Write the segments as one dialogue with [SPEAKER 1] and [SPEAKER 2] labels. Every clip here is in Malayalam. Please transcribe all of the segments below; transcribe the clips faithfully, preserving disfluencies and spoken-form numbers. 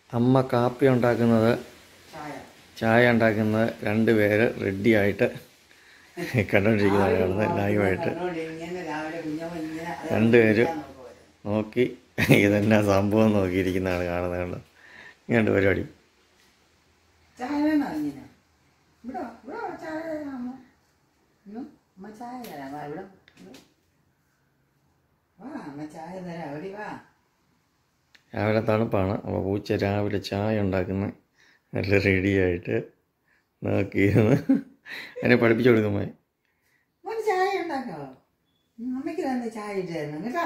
[SPEAKER 1] അമ്മ കാപ്പി ഉണ്ടാക്കുന്നത് ചായ ഉണ്ടാക്കുന്നത് രണ്ട് പേര് റെഡിയായിട്ട് കണ്ടുകൊണ്ടിരിക്കുന്നതാണ് കാണുന്നത് ലൈവായിട്ട്. രണ്ടുപേരും നോക്കി ഇതെന്നാ സംഭവം നോക്കിയിരിക്കുന്നതാണ് കാണുന്നത്. കണ്ടോ ഇങ്ങനെയുണ്ട് പരിപാടി. രാവിലെ തണുപ്പാണ്. അപ്പോൾ പൂച്ച രാവിലെ ചായ ഉണ്ടാക്കുന്ന നല്ല റെഡിയായിട്ട് നോക്കിയിരുന്ന് അതിനെ പഠിപ്പിച്ചു കൊടുക്കുമ്പോ
[SPEAKER 2] ചായ ഉണ്ടാക്കോ അമ്മയ്ക്ക് തന്നെ ചായ ഇട്ടായിരുന്നു കേട്ടോ.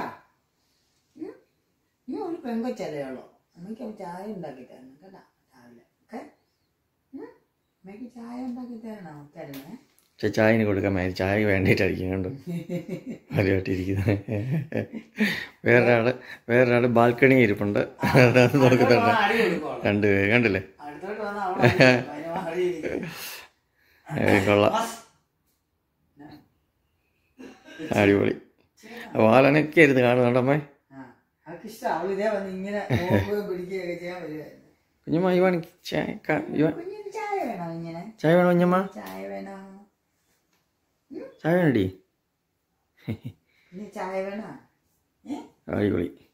[SPEAKER 2] നീ ഒരു പെങ്കൊച്ചല്ലേ ഉള്ളൂ, അമ്മയ്ക്ക് ചായ ഉണ്ടാക്കി തരണം കേട്ടോ. രാവിലെ ഓക്കെ അമ്മയ്ക്ക് ചായ ഉണ്ടാക്കി തരണോ? തരണേ.
[SPEAKER 1] പക്ഷെ ചായന് കൊടുക്കാൻ മതി, ചായ വേണ്ടിയിട്ടായിരിക്കും കണ്ടു പരിപാട്ടിയിരിക്കുന്നത്. വേറൊരാള് വേറൊരാള് ബാൽക്കണി ഇരിപ്പുണ്ട്, അത് നോക്കുന്നുണ്ട്. രണ്ടുപേര് കണ്ടില്ലേ, കൊള്ളാം, അടിപൊളി. വാലനൊക്കെ ആയിരുന്നു കാണുന്നുണ്ടമ്മേ. കുഞ്ഞമ്മ ഇവാൻ ചായ ചായ വേണോ? കുഞ്ഞമ്മ
[SPEAKER 2] ചായ വേണോ?
[SPEAKER 1] ചായ വേണടി.
[SPEAKER 2] ചായ വേണോ?
[SPEAKER 1] അടിപൊളി.